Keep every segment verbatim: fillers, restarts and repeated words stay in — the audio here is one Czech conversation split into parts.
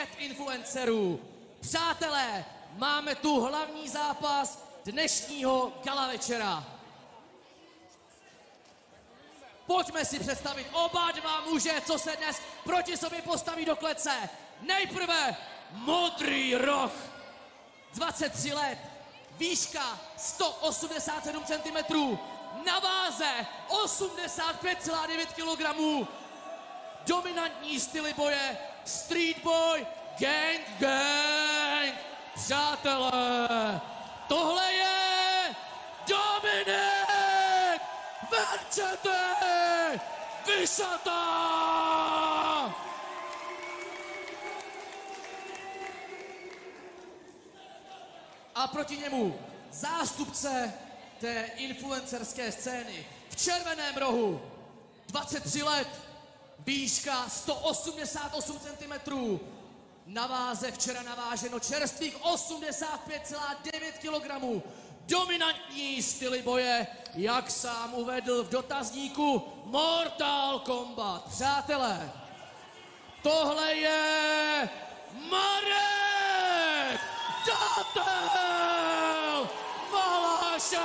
pět influencerů. Přátelé, máme tu hlavní zápas dnešního gala večera. Pojďme si představit oba dva muže, co se dnes proti sobě postaví do klece. Nejprve modrý roh, dvacet tři let, výška sto osmdesát sedm centimetrů, na váze osmdesát pět celá devět kilogramů, dominantní styly boje, street boy, gang, gang. Přátelé, tohle je Dominik Vercetti Vysata! A proti němu zástupce té influencerské scény v červeném rohu, dvacet tři let, výška sto osmdesát osm centimetrů, na váze včera naváženo čerstvých osmdesát pět celá devět kilogramů, dominantní styly boje, jak sám uvedl v dotazníku, Mortal Kombat. Přátelé, tohle je Marek Datel Valašek!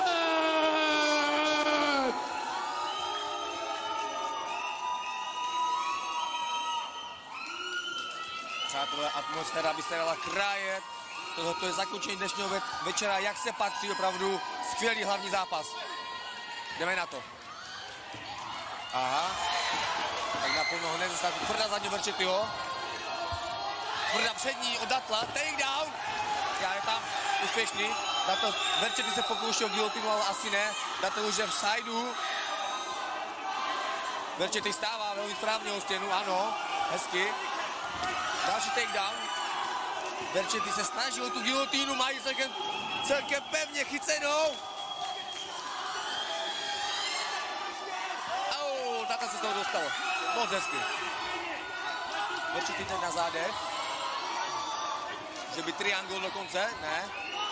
Přátelé, atmosféra by se dala krájet. Tohle je zakončení dnešního večera, jak se patří, opravdu skvělý hlavní zápas. Jdeme na to. Aha. Tak naplno ho nezastává. Tvrdá zadní Vercettiho. Tvrdá přední od Datla. Takedown. Já je tam úspěšný. Datel, Vercetti se pokouší o guillotinu, ale asi ne. Datel už je v sideu. Vercetti stává velmi správně o stěnu, ano. Hezky. Další takedown. Vercetti se snaží o tu guillotinu, mají celkem, celkem pevně chycenou. Au, Datel se z toho dostalo. Moc hezky. Vercetti teď na zádech. Že by triangul dokonce, ne.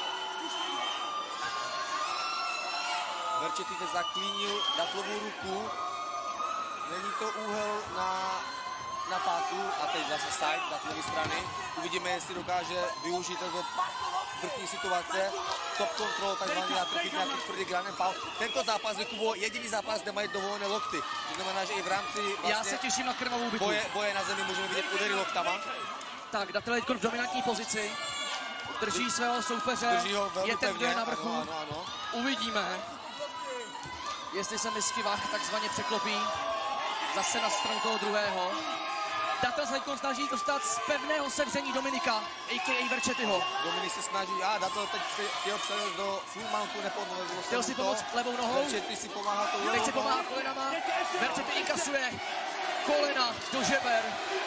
Vercetti teď zaklínil Datlovou ruku. Není to úhel na... na pátu a teď zase side, Datlovy strany. Uvidíme, jestli dokáže využít této vrchní situace. Top control, takzvaný a trpit nějaký tvrdý ground and pound. Tento zápas je, Kubo, jediný zápas, kde mají dovolené lokty. To znamená, že i v rámci vlastně Já se těším na krvavou bitvu. Boje, boje na zemi můžeme vidět údery loktama. Tak, Datel je v dominantní pozici. Drží svého soupeře, Drží ho je ten, kdo je na vrchu. Ano, ano, ano. Uvidíme, jestli se Miskivach takzvaně překlopí zase na stranu toho druhého. Datel se snaží dostat z pevného sevření Dominika, a k a. Vercettiho. Dominik se snaží, a Datel teď si chtěl převést do full mountu, nepovedlo. Chtěl si pomoct levou nohou. Vercetti si pomáhá tou levou Teď si pomáhá kolenama. Vercetti inkasuje kolena do žeber.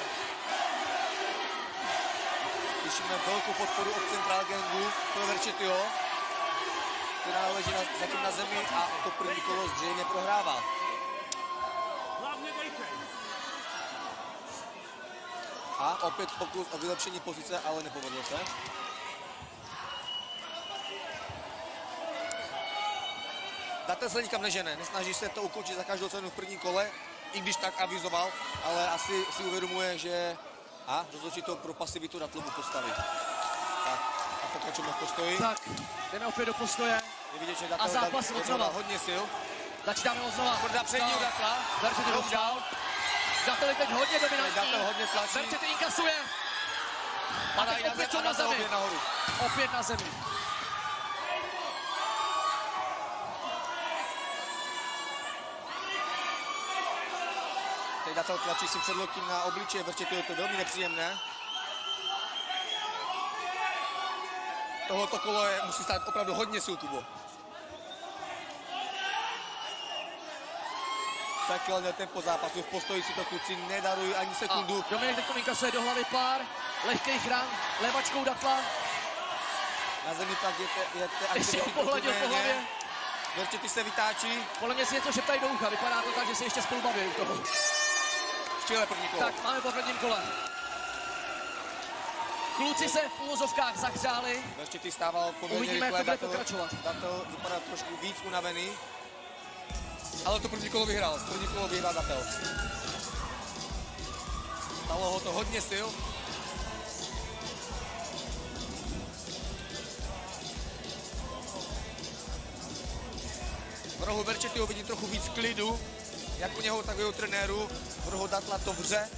Těšíme velkou podporu od Central Gangu pro Vercettiho, která leží na, zatím na zemi a to první kolo zřejmě prohrává. A opět pokus o vylepšení pozice, ale nepovedlo se. Datel se nikam nežene, nesnaží se to ukončit za každou cenu v prvním kole, i když tak avizoval, ale asi si uvědomuje, že a rozhodčí to pro pasivitu Datlovu postavit. Tak a pokračujeme v postoji. Tak, jdeme opět do postoje. Je vidět, že Datel a zápas odznova. Hodně sil. Začínáme odznova. Tvrdá přední u Datla. Vercetti downdown. Datel je teď hodně dominantní. Datel hodně tlačí. Vercetti inkasuje. A teď opět co na zemi. Opět nahoru. Opět na zemi. Teď Datel tlačí si předloktím na obličeje Vercetti, je to velmi nepříjemné. Tohoto kolo je, musí stát opravdu hodně sil, Kubo. Pekelné tempo zápasu, v postoji si to kluci nedarují ani sekundu. A Dominik teď inkasuje do hlavy pár lehkých ran, levačkou Datla. Na zemi pak je te, je te aktivity trochu méně. Vercetti se vytáčí. Podle mě si něco šeptají do ucha, vypadá to tak, že se ještě spolu baví u toho. Skvělé první kolo. Tak, máme po prvním kole. Kluci se v úvozovkách zahřáli. Vercetti stával poměrně Uvidíme, rychle. jak to bude pokračovat. Datel vypadá trošku víc unavený. Ale to první kolo vyhrál. První kolo vyhrál Datel. Stalo ho to hodně sil. rohu Verčetyho vidím trochu víc klidu, jak u něho, tak u jeho trenéru. V rohu Datla to vře.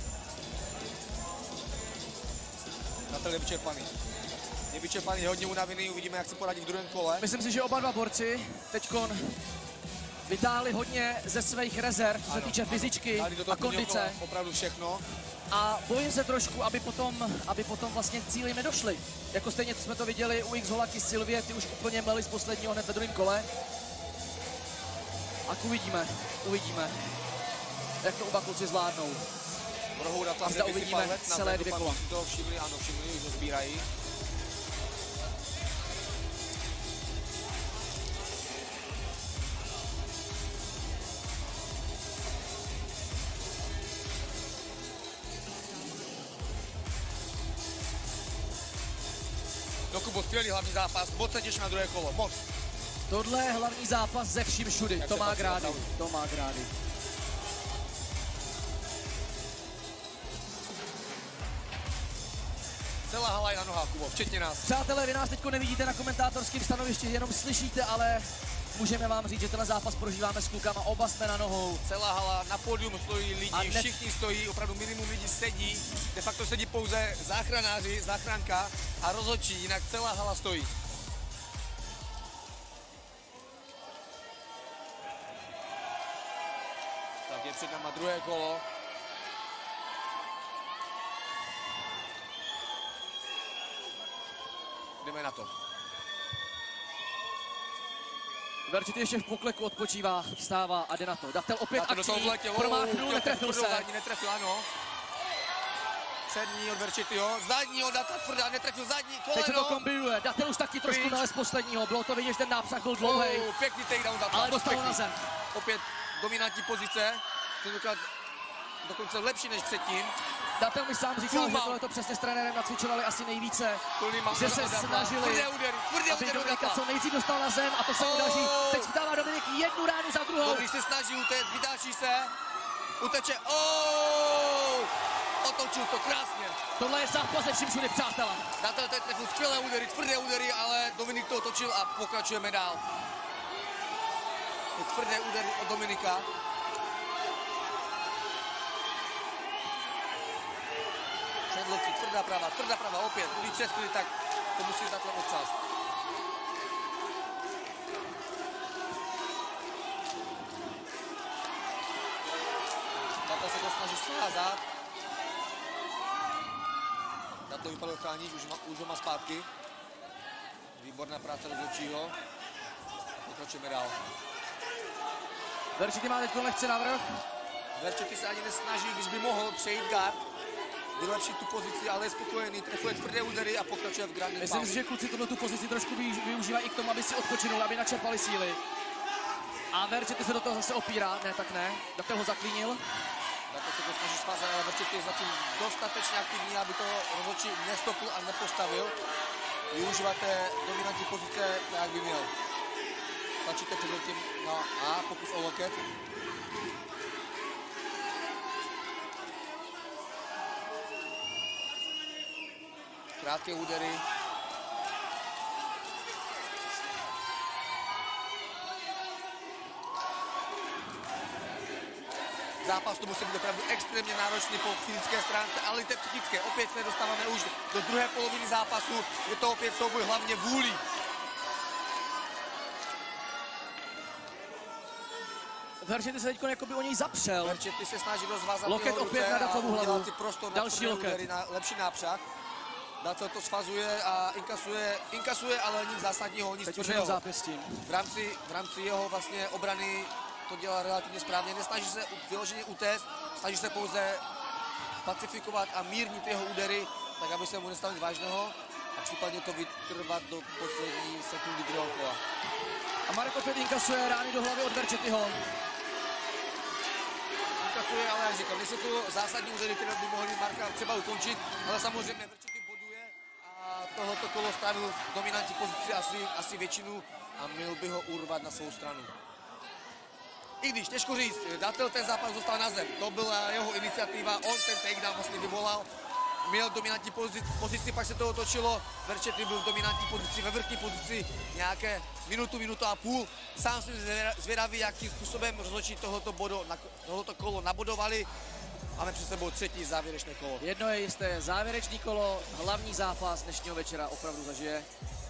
Datel je vyčerpaný. Je vyčerpaný, je hodně unavený, uvidíme, jak se poradí v druhém kole. Myslím si, že oba dva borci teďkon vytáhli hodně ze svých rezerv, co se týče fyzičky a kondice. Opravdu všechno. A bojím se trošku, aby potom, aby potom vlastně cíli nedošli. Jako stejně jsme to viděli u X-Holaky Silvie, ty už úplně meli z posledního hned ve druhém kole. A uvidíme, uvidíme, jak to oba kluci zvládnou. V rohu Datla a zda uvidíme celé dvě kola. To všimli, ano, všimli, už ho sbírají. No Kubo, skvělý hlavní zápas, moc se těším na druhé kolo, moc. Tohle je hlavní zápas ze vším všudy, to má grády, to má grády. Celá hala je na nohách, Kubo, včetně nás. Přátelé, vy nás teď nevidíte na komentátorském stanovišti, jenom slyšíte, ale můžeme vám říct, že tenhle zápas prožíváme s klukama, oba jsme na nohou. Celá hala, na pódium stojí lidi, ne... všichni stojí, opravdu minimum lidí sedí, de facto sedí pouze záchranáři, záchranka a rozhodčí, jinak celá hala stojí. Tak je před náma druhé kolo. Jdeme na to. Verčetý ještě v pokleku odpočívá, vstává a jde na to. Datel opět Datel akční, promáchnul, netrefil se. Zadní netrefil, ano. Přední od Verčetyho, zadní od Datla tvrdá, netrefil zadní, koleno. Teď se to kombinuje, Datel už taky trošku nalez posledního, bylo to vidět, že ten nápřah byl dlouhej. Oh, pěkný takedown Datla. Ale dostal na zem. Opět dominantní pozice, tentokrát dokonce lepší než předtím. Datel mi sám říkal, Full že tohle to přesně s trenérem nacvičovali asi nejvíce, že se snažili, tvrdé údery, tvrdé aby údery Dominika co nejdřív dostal na zem a to se mu daří. Teď chytává Dominik jednu ránu za druhou. Když se snaží utéct, vydáčí se, uteče, oh! Otočil to krásně. Tohle je zápas ze vším všude, přátelé. Datel teď trefil skvělé údery, tvrdé údery, ale Dominik to otočil a pokračujeme dál. Teď tvrdé údery od Dominika. Předlovci, tvrdá prava, tvrdá prava, opět, když přeskli, tak to musí s Datlem odčást. Datel se to snaží svázat. Datel vypadl chránit, už, už ho má zpátky. Výborná práce rozhodčího. Pokračujeme dál. Verčetý má teď lehce navrch. Verčetý se ani nesnaží, když by mohl přejít guard. Vylepšit tu pozici, ale je spokojený, trefuje tvrdé údery a pokračuje v grandin. Myslím si, že kluci tuhle tu pozici trošku využívají i k tomu, aby si odpočinuli, aby načerpali síly. A Verčetý se do toho zase opírá, ne, tak ne, Datel ho zaklínil. Datel se to snaží svázat, ale Verčetý je zatím dostatečně aktivní, aby to rozhodčí nestopil a nepostavil. Využívat té dominantní pozice, tak jak by měl. Tlačíte před tím na A, pokus o loket. Krátké údery. Zápas to musí být opravdu extrémně náročný po fyzické stránce, ale i té psychické. Opět se dostáváme už do druhé poloviny zápasu. Je to opět souboj hlavně vůli. Verčetý se teď jakoby o něj zapřel. Verčetý se snaží rozvázat loket opět na Datlovu hlavu. Další loket. Na lepší nápřah. Datel to svazuje a inkasuje, inkasuje, ale nic zásadního, nic tvrdého. V rámci, v rámci jeho vlastně obrany to dělá relativně správně. Nesnaží se vyloženě utéct, snaží se pouze pacifikovat a mírnit jeho údery, tak aby se mu nestalo nic vážného a případně to vytrvat do poslední sekundy druhého kola. A Marek opět inkasuje rány do hlavy od Verčetyho. Inkasuje, ale jak říkám, nejsou to zásadní údery, které by mohly Marka třeba ukončit, ale samozřejmě Verčetý boduje a tohoto kolo strávil v dominantní pozici asi, asi většinu a měl by ho urvat na svou stranu. I když, těžko říct, Datel ten zápas dostal na zem, to byla jeho iniciativa, on ten takedown vlastně vyvolal měl dominantní pozici, pozici, pak se to otočilo. Verčety byl v dominantní pozici, ve vrchní pozici nějaké minutu, minutu a půl. Sám jsem zvědavý, jakým způsobem rozhodčí tohoto, bodo, na, tohoto kolo nabodovali. Máme před sebou třetí závěrečné kolo. Jedno je jisté, závěrečný kolo, hlavní zápas dnešního večera opravdu zažije.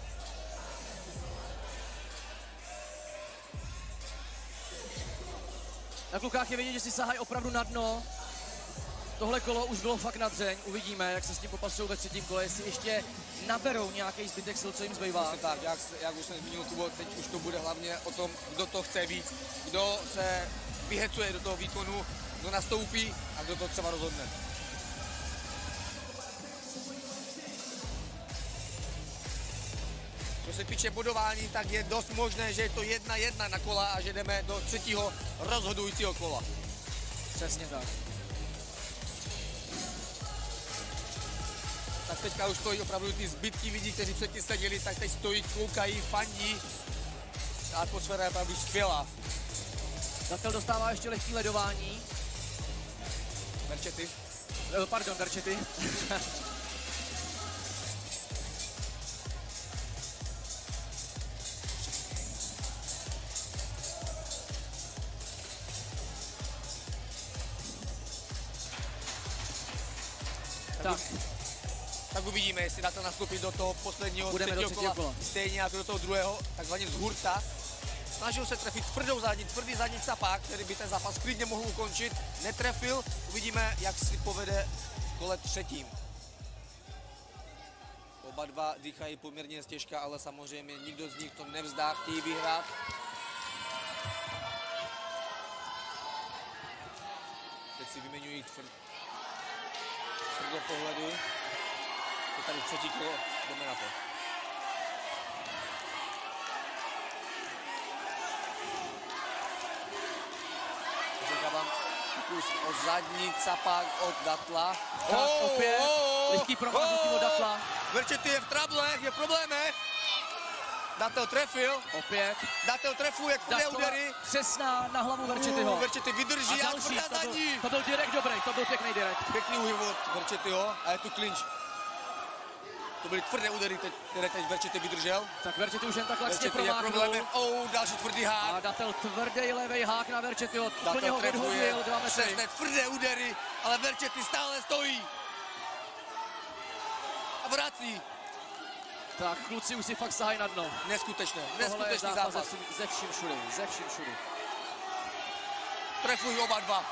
Na klukách je vidět, že si sahají opravdu na dno. Tohle kolo už bylo fakt na dřeň, uvidíme, jak se s tím popasují ve třetím kole, jestli ještě naberou nějaký zbytek sil, co jim zbývá. Vlastně tak, jak, jak už jsem zmínil, Kubo, teď už to bude hlavně o tom, kdo to chce víc, kdo se vyhecuje do toho výkonu, kdo nastoupí a kdo to třeba rozhodne. Co se týče bodování, tak je dost možné, že je to jedna jedna na kola a že jdeme do třetího rozhodujícího kola. Přesně tak. Tak teďka už stojí opravdu ty zbytky lidí, kteří předtím seděli, tak teď stojí, koukají, fandí. Ta atmosféra je opravdu skvělá. Datel dostává ještě lehký ledování. Verčety. Pardon, Verčety. tak. Tak uvidíme, jestli Datel nastoupí do toho posledního Budeme třetího, do třetího kola, kola. stejně jako do toho druhého, takzvaně z hurta. Snažil se trefit tvrdou zadní, tvrdý zadní capák, který by ten zápas klidně mohl ukončit. Netrefil, uvidíme, jak si povede v kole třetím. Oba dva dýchají poměrně stěžka, ale samozřejmě nikdo z nich to nevzdá, chtějí vyhrát. Teď si vyměňují tvrd... tvrdé pohledy. Je tady třetí kolo, jdeme na to. Očekávám kus o zadní capák od Datla. Tak oh, opět oh, lehký provázutí oh, od Datla. Verčety je v trablech, je v problémech. Datel trefil. Opět. Datel trefuje, tvrdé údery. Přesná na hlavu Verčetyho. Uh, Verčety vydrží a, a tvrdá to byl, zadní. to byl direkt dobrý, to byl pěkný direkt. Pěkný úhyb od Verčetyho a je tu clinch. To byly tvrdé údery, které teď Verčety vydržel. Tak Verčety už jen tak lehce promáhnul. Oh, další tvrdý hák. A Datel tvrdý levej hák na Verčetyho. Úplně ho odhodil, dva metry. Přesné tvrdé údery, ale Verčety stále stojí. A vrací. Tak kluci už si fakt sahají na dno. Neskutečné, neskutečný zápas. zápas. Ze vším všudy, ze vším všudy. Trefují oba dva.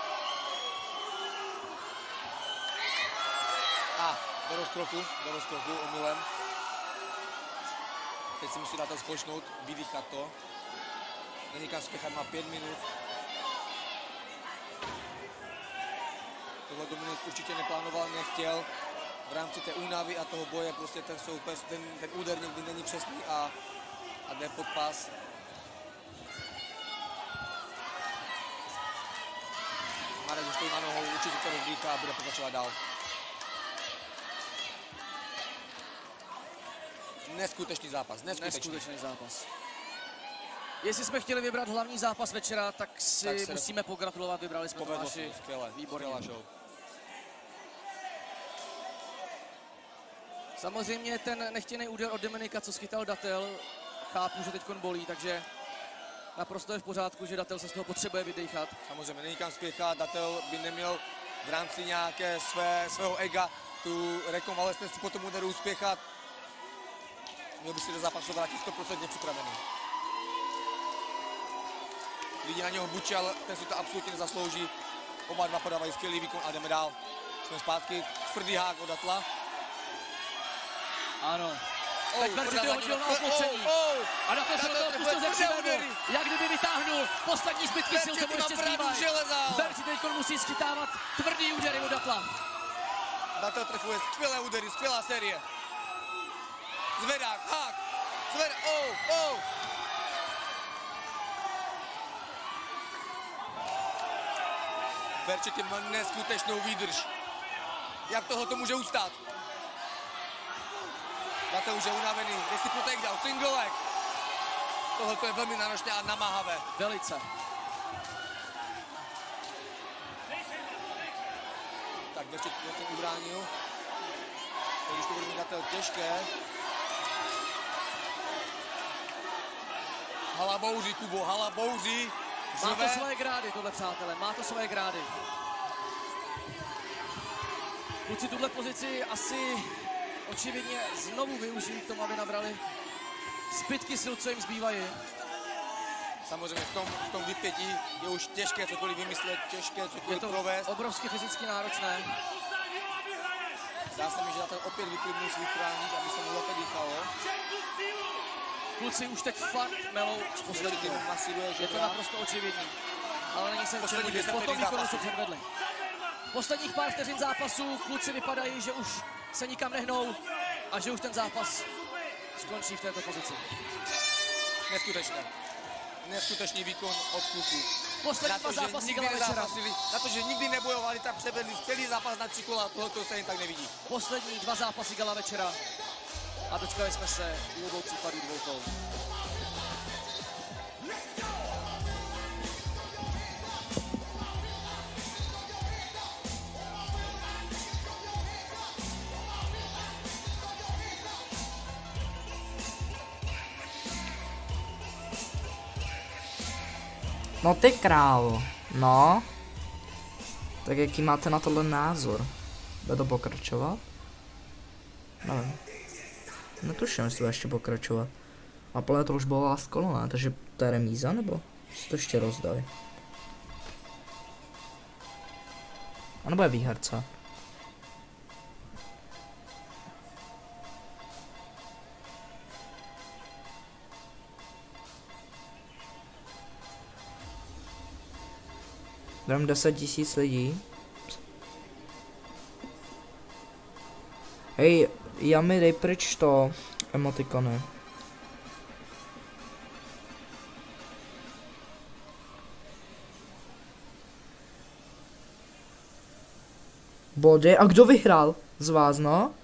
A do rozkroku, do rozkroku omylem. Teď si musí Datel spočnout, vydýchat to. Není kam spěchat, má pět minut. Tohle Dominik určitě neplánoval, nechtěl. V rámci té únavy a toho boje prostě ten soupeř, ten, ten úder někdy není přesný a, a jde pod pás. Marek už stojí na nohou, určitě to rozdýchá a bude pokračovat dál. Neskutečný zápas, neskutečný. neskutečný zápas. Jestli jsme chtěli vybrat hlavní zápas večera, tak si tak musíme pogratulovat, vybrali jsme Tomáši. Skvěle, výborně. show. Samozřejmě ten nechtěný úder od Dominika, co schytal Datel, chápu, že teď bolí, takže naprosto je v pořádku, že Datel se z toho potřebuje vydýchat. Samozřejmě není kam spěchat, Datel by neměl v rámci nějaké své, svého ega tu rekonvalescenci po tom úderu uspěchat. Měl by si do zápasu vrátit sto procent připravený. Lidi na něho bučí, ale ten si to absolutně nezaslouží. Oba dva podávají skvělý výkon a jdeme dál. Jsme zpátky, tvrdý hák od Datla. Ano. Oh, teď Verčety hodil na opocení. Oh, oh. A Datel se do toho pustil ze přivedu. Jak kdyby vytáhnul poslední zbytky sil, tomu ještě zbývají. Verčety teď musí schytávat tvrdý údery od Datla. Datel trefuje skvělé údery, skvělá série. Zvedák, hák, zvedák, oh, oh. Verčety má neskutečnou výdrž. Jak tohoto může ustát? Datel už je unavený, jestli pro takedown, single leg. Tohle je velmi náročné a namáhavé. Velice. Tak Verčety ubránil. Když to bude mít Datel těžké. Hala bouří, Kubo, hala bouří. Má to svoje grády, tohle přátelé, má to svoje grády. Kluci tuhle pozici asi očividně znovu využijí k tomu, aby nabrali zbytky sil, co jim zbývají. Samozřejmě v tom, v tom vypětí je už těžké cokoliv vymyslet, těžké cokoliv je to provést. Obrovsky fyzicky náročné. Zdá se mi, že Datel opět vyklidnul svůj chráník, aby se mu lépe dýchalo. Kluci už teď fakt melou z poslední. Je to naprosto očividní. Ale není se čemu divit po tom výkonu, co předvedli. Posledních pár vteřin zápasu kluci vypadají, že už se nikam nehnou a že už ten zápas skončí v této pozici. Neskutečné. Neskutečný výkon od kluků. Poslední dva zápasy gala večera. Na to, že nikdy nebojovali, tak převedli celý zápas na tři kola, tohoto se jen tak nevidí. Poslední dva zápasy gala večera a dočkali jsme se u obou případů dvou kol. No ty králo, no. Tak jaký máte na tohle názor? Bude to pokračovat? Nevím. Netuším, jestli to ještě pokračovat. A podle to už bylo last kolo, ne? Takže to je remíza, nebo si to ještě rozdají? A nebo je výherce? Dám deset tisíc lidí. Hej, já mi dej pryč to emotikony. Body, a kdo vyhrál z vás, no?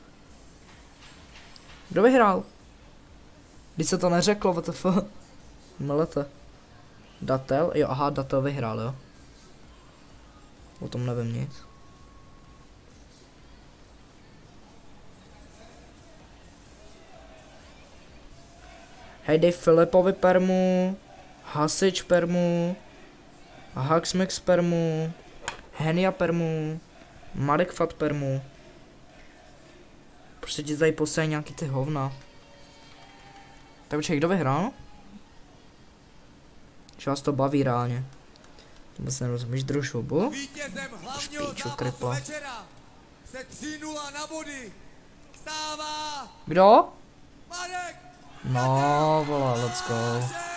Kdo vyhrál? Když se to neřeklo, W T F. Melete. Datel? Jo, aha, Datel vyhrál, jo. O tom nevím nic. Hej, dej Filipovi permu, Hasič permu, Haxmix permu, Henia permu, Marek Fat permu. Prostě ti tady posají nějaký ty hovna. Tak počkej, kdo vyhrál? Že vás to baví reálně. Vůbec nerozumíš, družubu? Vítězem hlavního zápasu večera se tři nula na body stává Kdo? Marek! No, vole, let's go.